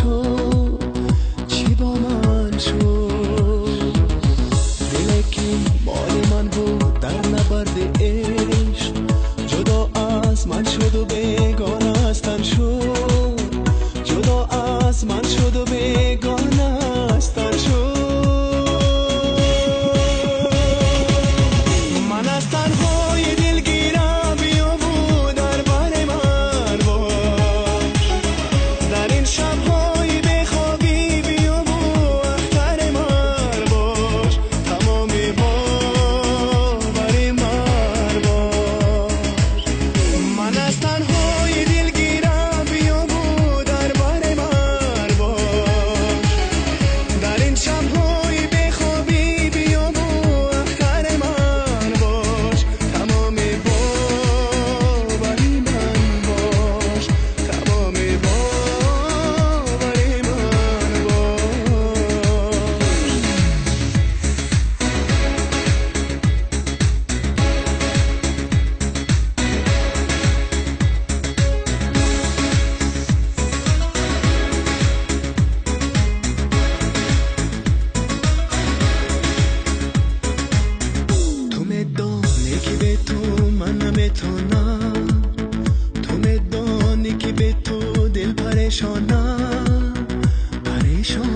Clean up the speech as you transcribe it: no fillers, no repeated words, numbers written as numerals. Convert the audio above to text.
شد چی با من شد. دلکی مال من بود در نبرد عشق، جدا از من شد و بیگانه از تن شد. جدا از من شد و بیگانه از تن شد. من از تنهای دلگیرم بیا بود در بر من باش. در این شبهای بخوابی بیا بود اختر من باش. تمامی باور من باش. من از تنهای دلگیرم بیا بود در بر من باش. در این شبهای بخوابی بیا بود اختر من باش. تمامی باوری من باش. تمامی باوری من تو میدانی که به تو من نمیتونم. تو میدانی که به تو دل پریشانم.